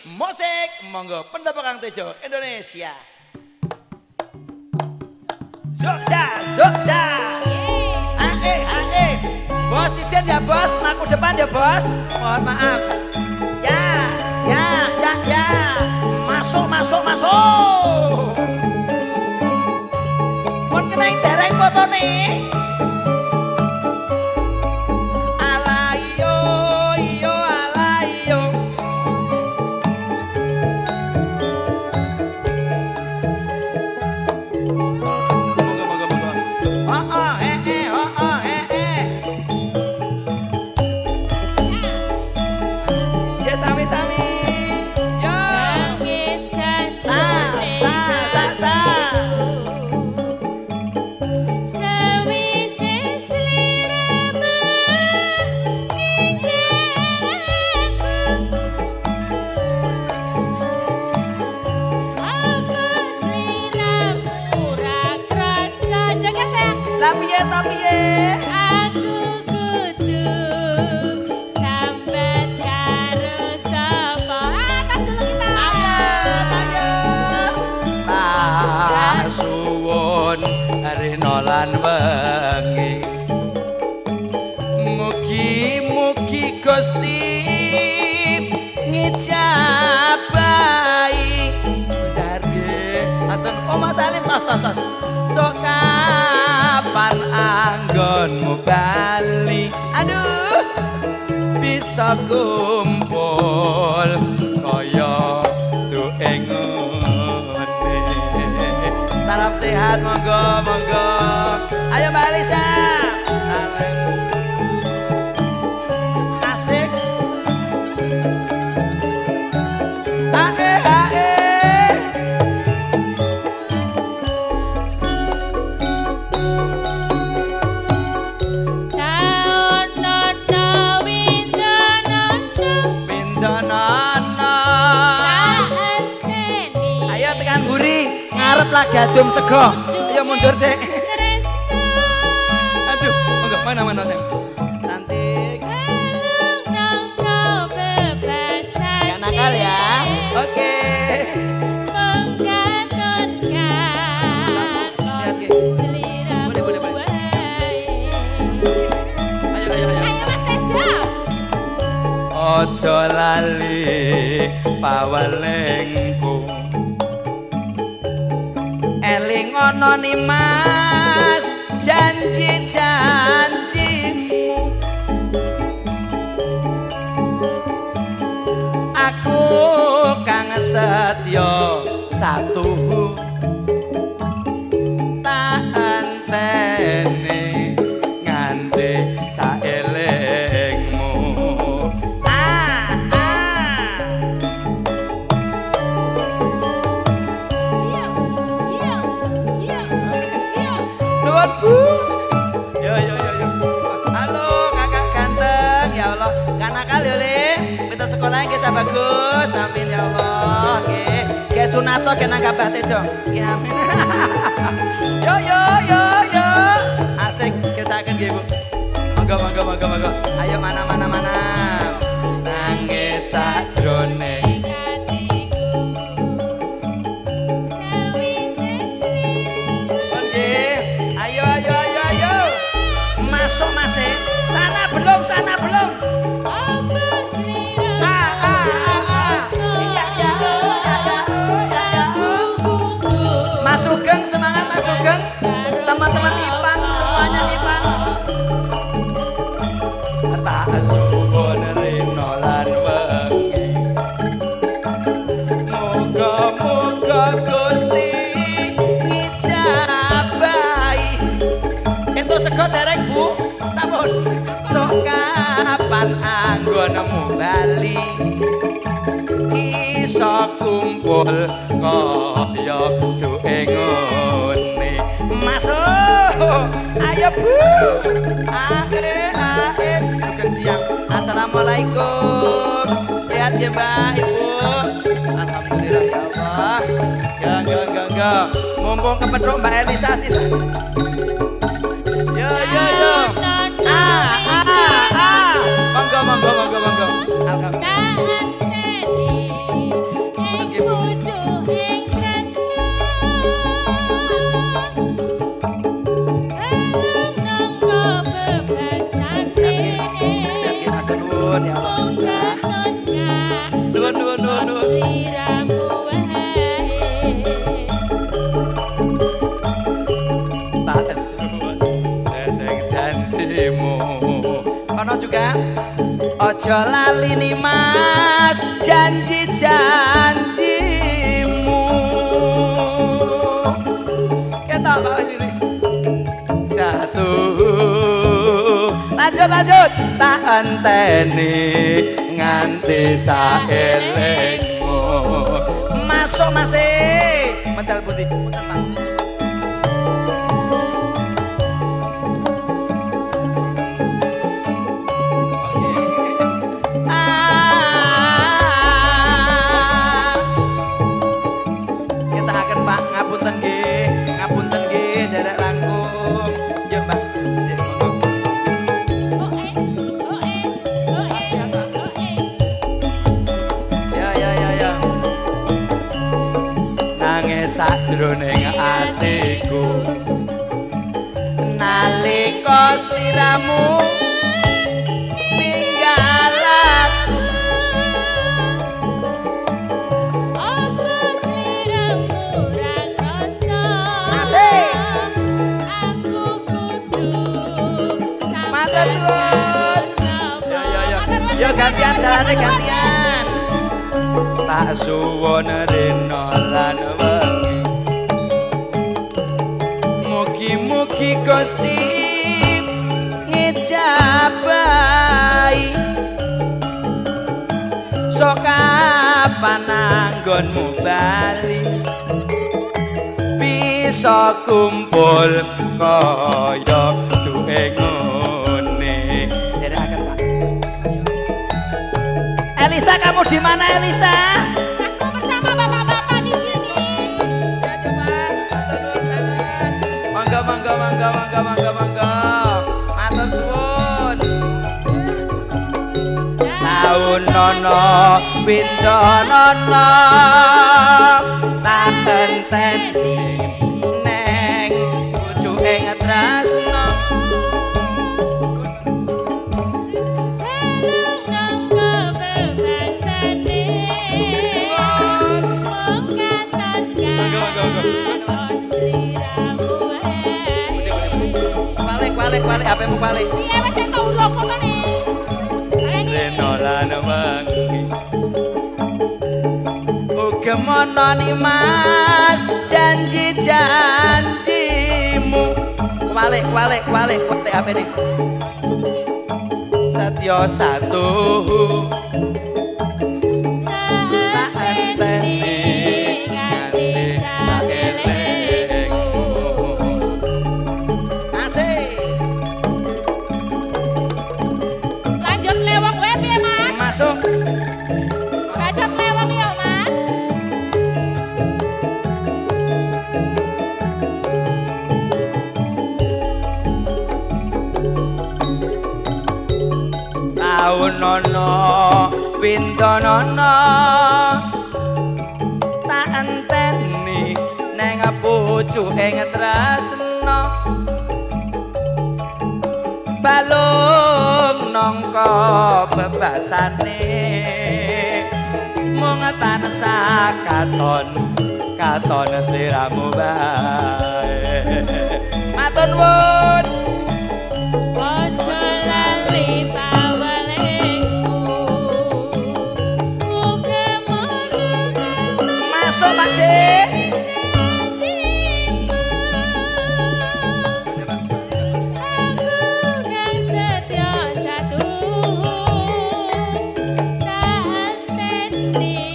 musik monggo pendapat Kang Tejo Indonesia. Suksa. Bos izin ya bos, maku depan ya bos. Mohon maaf. Ya. Masuk. Pun kena yang dereng foto nih. Mugi Gusti ngijabahi darge atur Oma Salim tos sok kapan anggonmu bali aduh bisa kumpul kaya duwe ngene salam sehat monggo ayo Mbak Alisa gadum sego, ayo mundur sih. Aduh, enggak mana sih. Cantik. Gak nakal ya. Oke. Sehat Ki. Boleh. Ayo Mas Tejo. Ojo lali pawalengku. Eling ono ni Mas janji-janjimu aku kang setya satu tak enteni nganti saelingmu Yo. Halo kakak ganteng, ya Allah. Kan nakal ya Le. Minta sekolahnya kita bagus, amin ya Allah. Oke, sunato kena kabah Tejo. Amin. Yo. Asik kesaken nggih Bu. Monggo. Ayo mana. Nangis sajrone. Masuk Mas sana belum Mas Sugeng semangat Mas Sugeng teman-teman Ipang semuanya Ipang tak suwun rino lan wengi muga-muga Gusti ngijabahi entuk sego dereng Bu sampun sok kapan anggonmu bali iso kumpul kaya duwe ngene masuk ayo Bu ae bukan siang assalamualaikum sehat ya Mbak Ibu alhamdulillah ya Allah enggak mumpung kepedruk Mbak Elisa sih yo monggo alhamdulillah Ojo lali nih mas janji-janjimu. Kita apa ini? Satu. Lanjut. Tak enteni nganti saelengmu. Masuk masih. Mental putih. Punten Pak. Ngapunten nggih derek langkung. Yo Mbak. Ya. Nangis sajroning atiku nalika sliramu yo gantian dalane gantian. Tak suwon rena lan wengi. Mugi-mugi Gusti ngijabahi. Sok kapan anggonmu bali. Bisa kumpul kaya duwe ngene. Derekaken Pak. Elisa, kamu di mana Elisa? Aku bersama bapak-bapak di sini. Satu Pak, monggo. Matur suwun. Taun nono pinto nono tak enteni neng pucuke ngetresno. Balik HP-mu balik. Iya wis entuk urung fotone. Reno lan wengi. Ugemono ni Mas janji-janjimu. Balik HP ini. Setyo satu. Tak enteni nganti saelengmu. Asik. Lanjut lewong wae piye Mas? Masuk. Lanjut lewong ya Mas. Taun nono pinto nono tak enteni neng pucuke ngetresno. Balung nangka bebasane mung tansah katon sliramu bae. Matur nuwun. Ojo lali bawalengku. Muga-muga Masuk Pak Cik. setya satu tak anteni